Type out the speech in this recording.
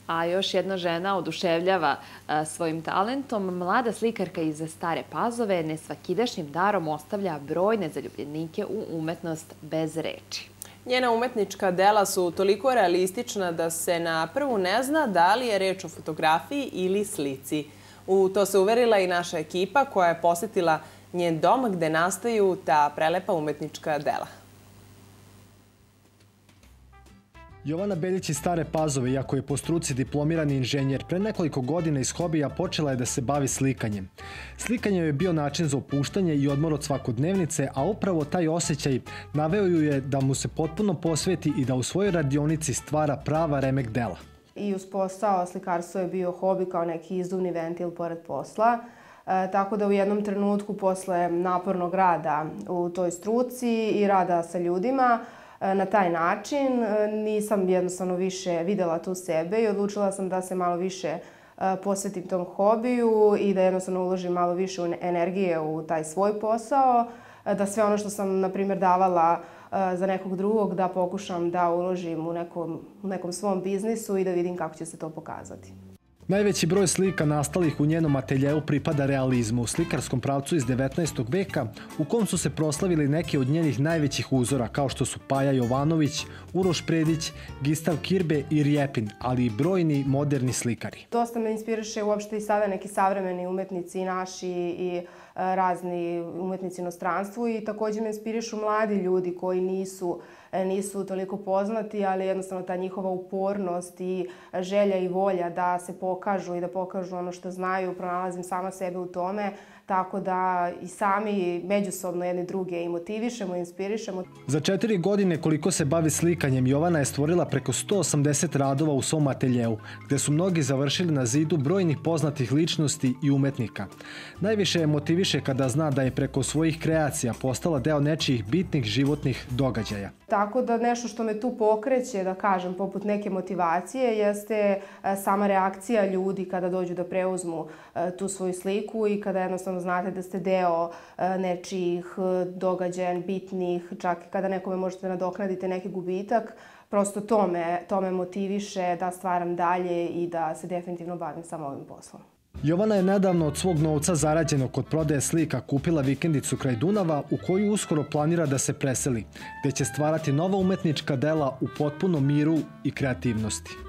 A još jedna žena oduševljava svojim talentom. Mlada slikarka iz Stare Pazove nesvakidašnjim darom ostavlja brojne zaljubljenike u umetnost bez reči. Njena umetnička dela su toliko realistična da se na prvu ne zna da li je reč o fotografiji ili slici. U to se uverila i naša ekipa koja je posetila njen dom gde nastaju ta prelepa umetnička dela. Jovana Beljić iz Stare Pazove, iako je po struci diplomirani inženjer, pre nekoliko godina iz hobija počela je da se bavi slikanjem. Slikanje je bio način za opuštanje i odmor od svakodnevnice, a upravo taj osjećaj naveo ju je da mu se potpuno posveti i da u svojoj radionici stvara prava remek dela. I uz posao slikarstvo je bio hobi kao neki izduvni ventil pored posla. Tako da u jednom trenutku posle napornog rada u toj struci i rada sa ljudima, na taj način nisam jednostavno više videla tu sebe i odlučila sam da se malo više posvetim tom hobiju i da jednostavno uložim malo više energije u taj svoj posao, da sve ono što sam, na primjer, davala za nekog drugog, da pokušam da uložim u nekom svom biznisu i da vidim kako će se to pokazati. Najveći broj slika nastalih u njenom ateljeu pripada realizmu, u slikarskom pravcu iz 19. veka, u kom su se proslavili neki od njenih najvećih uzora, kao što su Paja Jovanović, Uroš Predić, Gistav Kirbe i Rjepin, ali i brojni moderni slikari. Dosta me inspiriše uopšte i sada neki savremeni umetnici naši i razni umetnici inostranstvu i također me inspirišu mladi ljudi koji nisu toliko poznati, ali jednostavno ta njihova upornost i želja i volja da se pokažu i da pokažu ono što znaju, pronalazim sama sebe u tome, tako da i sami međusobno jedni druge i motivišemo i inspirišemo. Za 4 godine koliko se bavi slikanjem, Jovana je stvorila preko 180 radova u svom ateljeu, gde su mnogi završili na zidu brojnih poznatih ličnosti i umetnika. Najviše je motiviše kada zna da je preko svojih kreacija postala deo nečijih bitnih životnih događaja. Tako da nešto što me tu pokreće, da kažem, poput neke motivacije, jeste sama reakcija ljudi kada dođu da preuzmu tu svoju sliku i kada jednostavno znate da ste deo nečijih događaja bitnih, čak i kada nekome možete nadoknaditi neki gubitak. Prosto to me motiviše da stvaram dalje i da se definitivno bavim samo ovim poslom. Jovana je nedavno od svog novca zarađenog kod prodaje slika kupila vikendicu kraj Dunava u koju uskoro planira da se preseli, gde će stvarati nova umetnička dela u potpunom miru i kreativnosti.